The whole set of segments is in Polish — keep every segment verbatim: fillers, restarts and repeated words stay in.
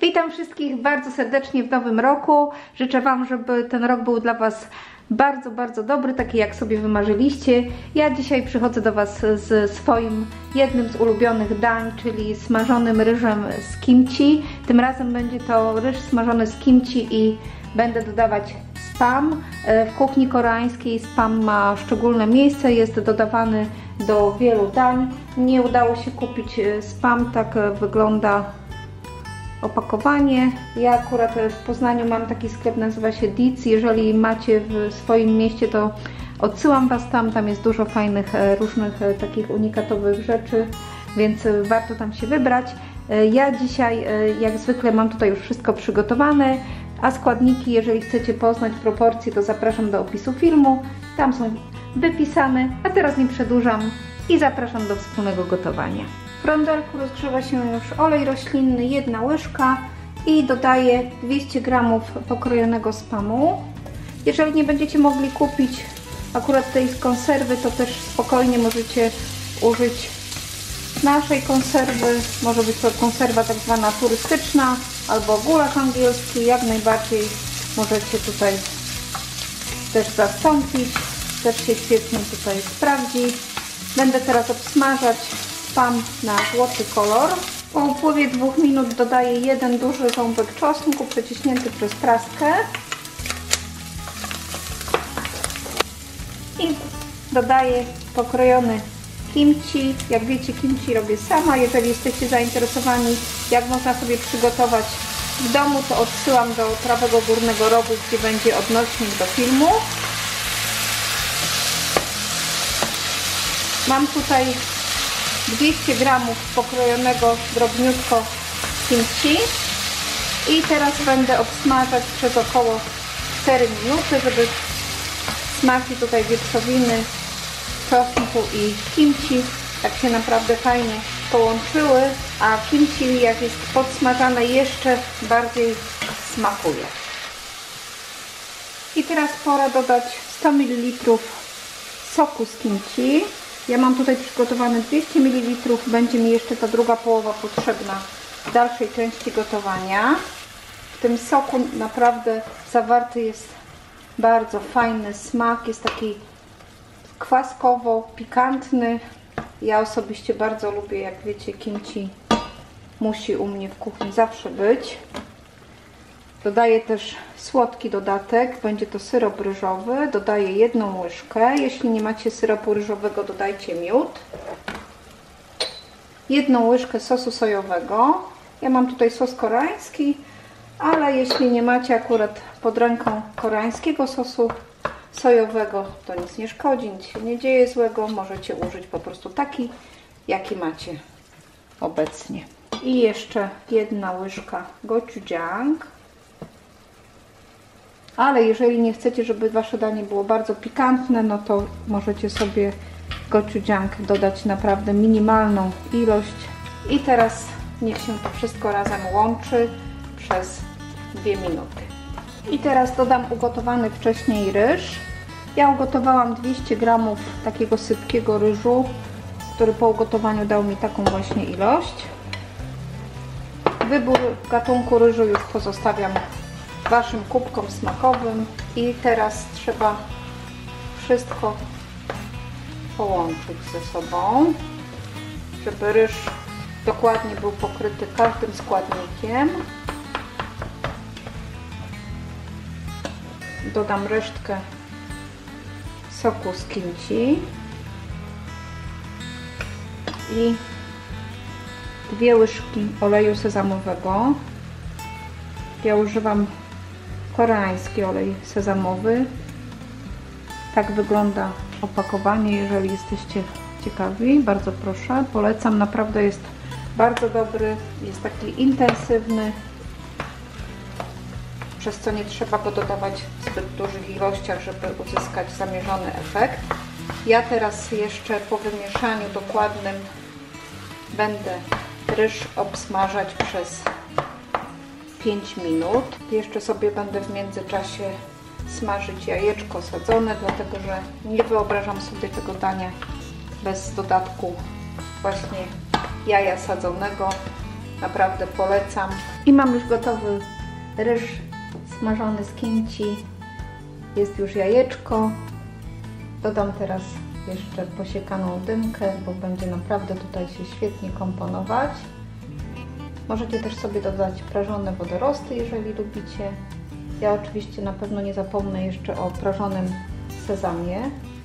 Witam wszystkich bardzo serdecznie w nowym roku. Życzę Wam, żeby ten rok był dla Was bardzo, bardzo dobry, taki jak sobie wymarzyliście. Ja dzisiaj przychodzę do Was z swoim jednym z ulubionych dań, czyli smażonym ryżem z kimchi. Tym razem będzie to ryż smażony z kimchi i będę dodawać spam. W kuchni koreańskiej spam ma szczególne miejsce, jest dodawany do wielu dań. Nie udało się kupić spam, tak wygląda opakowanie. Ja akurat w Poznaniu mam taki sklep, nazywa się Dietz. Jeżeli macie w swoim mieście, to odsyłam Was tam. Tam jest dużo fajnych, różnych takich unikatowych rzeczy, więc warto tam się wybrać. Ja dzisiaj, jak zwykle, mam tutaj już wszystko przygotowane, a składniki, jeżeli chcecie poznać proporcje, to zapraszam do opisu filmu. Tam są wypisane, a teraz nie przedłużam i zapraszam do wspólnego gotowania. W rondelku rozgrzewa się już olej roślinny, jedna łyżka i dodaję dwieście gramów pokrojonego spamu. Jeżeli nie będziecie mogli kupić akurat tej konserwy, to też spokojnie możecie użyć naszej konserwy. Może być to konserwa tak zwana turystyczna albo gulasz angielski, jak najbardziej możecie tutaj też zastąpić. Też się świetnie tutaj sprawdzi. Będę teraz obsmażać spam na złoty kolor. Po upływie dwóch minut dodaję jeden duży ząbek czosnku przeciśnięty przez praskę i dodaję pokrojony kimchi. Jak wiecie, kimchi robię sama. Jeżeli jesteście zainteresowani, jak można sobie przygotować w domu, to odsyłam do prawego górnego rogu, gdzie będzie odnośnik do filmu. Mam tutaj dwieście gramów pokrojonego drobniutko kimchi i teraz będę obsmażać przez około cztery minuty, żeby smaki tutaj wieprzowiny, czosnku i kimchi tak się naprawdę fajnie połączyły, a kimchi, jak jest podsmażane, jeszcze bardziej smakuje. I teraz pora dodać sto mililitrów soku z kimchi. Ja mam tutaj przygotowane dwieście mililitrów, będzie mi jeszcze ta druga połowa potrzebna w dalszej części gotowania. W tym soku naprawdę zawarty jest bardzo fajny smak, jest taki kwaskowo, pikantny. Ja osobiście bardzo lubię, jak wiecie, kimchi musi u mnie w kuchni zawsze być. Dodaję też słodki dodatek, będzie to syrop ryżowy, dodaję jedną łyżkę. Jeśli nie macie syropu ryżowego, dodajcie miód. Jedną łyżkę sosu sojowego. Ja mam tutaj sos koreański, ale jeśli nie macie akurat pod ręką koreańskiego sosu sojowego, to nic nie szkodzi, nic się nie dzieje złego. Możecie użyć po prostu taki, jaki macie obecnie. I jeszcze jedna łyżka gochujang. Ale jeżeli nie chcecie, żeby Wasze danie było bardzo pikantne, no to możecie sobie gochujang dodać naprawdę minimalną ilość. I teraz niech się to wszystko razem łączy przez dwie minuty. I teraz dodam ugotowany wcześniej ryż. Ja ugotowałam dwieście gramów takiego sypkiego ryżu, który po ugotowaniu dał mi taką właśnie ilość. Wybór gatunku ryżu już pozostawiam Waszym kubkom smakowym i teraz trzeba wszystko połączyć ze sobą, żeby ryż dokładnie był pokryty każdym składnikiem. Dodam resztkę soku z kimchi i dwie łyżki oleju sezamowego. Ja używam koreański olej sezamowy. Tak wygląda opakowanie, jeżeli jesteście ciekawi, bardzo proszę, polecam, naprawdę jest bardzo dobry, jest taki intensywny, przez co nie trzeba go dodawać w zbyt dużych ilościach, żeby uzyskać zamierzony efekt. Ja teraz jeszcze po wymieszaniu dokładnym będę ryż obsmażać przez pięć minut. Jeszcze sobie będę w międzyczasie smażyć jajeczko sadzone, dlatego że nie wyobrażam sobie tego dania bez dodatku właśnie jaja sadzonego. Naprawdę polecam. I mam już gotowy ryż smażony z kimchi. Jest już jajeczko. Dodam teraz jeszcze posiekaną dymkę, bo będzie naprawdę tutaj się świetnie komponować. Możecie też sobie dodać prażone wodorosty, jeżeli lubicie. Ja oczywiście na pewno nie zapomnę jeszcze o prażonym sezamie,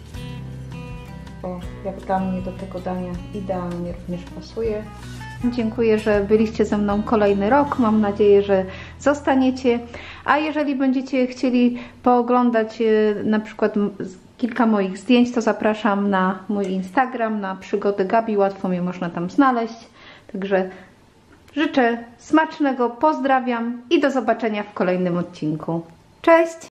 bo jak dla mnie do tego dania idealnie również pasuje. Dziękuję, że byliście ze mną kolejny rok. Mam nadzieję, że zostaniecie. A jeżeli będziecie chcieli pooglądać na przykład kilka moich zdjęć, to zapraszam na mój Instagram, na przygody Gabi. Łatwo mnie można tam znaleźć. Także życzę smacznego, pozdrawiam i do zobaczenia w kolejnym odcinku. Cześć!